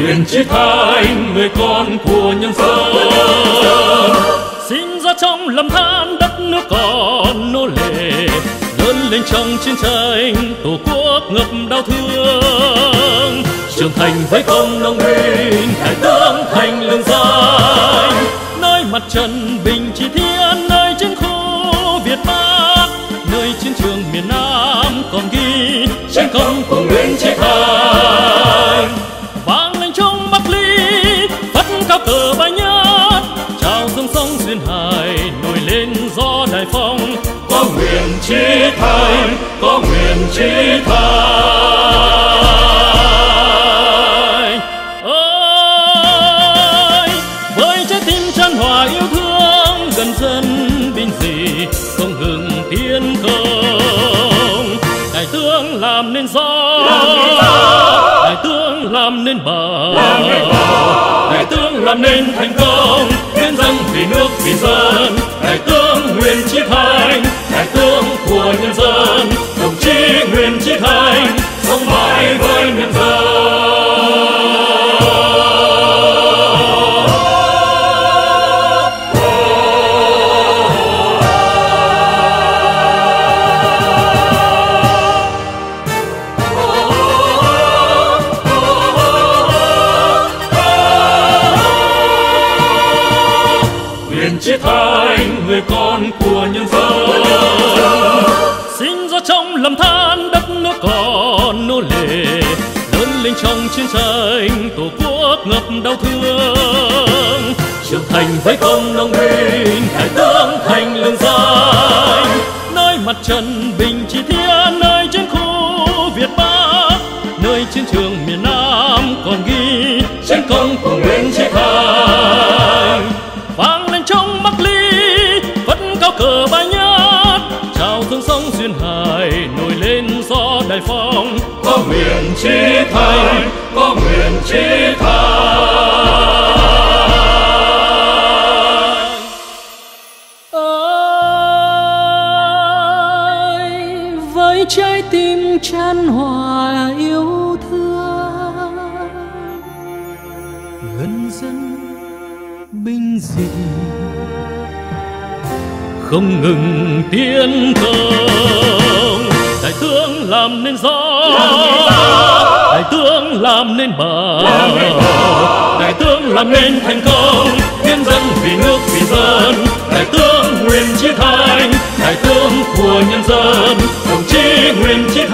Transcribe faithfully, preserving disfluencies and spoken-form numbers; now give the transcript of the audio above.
nguyện chí thành người con của nhân dân. Sinh ra trong lầm than đất nước còn nô lệ, lớn lên trong chiến tranh tổ quốc ngập đau thương, trưởng thành với công nông binh cải tướng thành lương danh. Nơi mặt trận bình trị thiên, nơi chiến khu Việt Bắc, nơi chiến trường miền Nam còn ghi chiến công của Nguyễn Chí Thành. Vang lên trong Bắc Ly phất cao cờ bay nhát, chào dòng sông duyên hải nổi lên gió Đại Phong. Có nguyện Chí Thành, có nguyện Chí Thành ơi, với trái tim chan hòa yêu thương gần dân bình dị không ngừng tiến công. Đại tướng làm nên gió, đại tướng làm nên bờ, đại tướng làm nên thành công, hiến dâng vì nước vì dân. Đại tướng Nguyễn Chí Thành, đại tướng của nhân dân, đồng chí Nguyễn Chí Thành sống mãi với nhân dân. Nguyễn Chí Thành người con của nhân dân, sinh ra trong lầm than đất nước còn nô lệ, lớn lên trong chiến tranh tổ quốc ngập đau thương, trưởng thành với công nông binh cải tướng thành lương danh. Nơi mặt trận bình trị thiên, nơi chiến khu Việt Bắc, nơi chiến trường miền Nam còn ghi chiến công của Nguyễn Chí Thành. Vang lên trong Bắc Ly phất cao cờ bay nhát, chào dòng sông duyên hải nổi lên gió Đại Phong. Có nguyện Chí Thành, có nguyện Chí Thành ơi, với trái tim chan hòa yêu thương gần dân bình dị không ngừng tiến công. Đại tướng làm nên gió, đại tướng làm nên bờ, đại tướng làm nên thành công, hiến dâng vì nước vì dân. Đại tướng Nguyễn Chí Thành, đại tướng của nhân dân, đồng chí Nguyễn Chí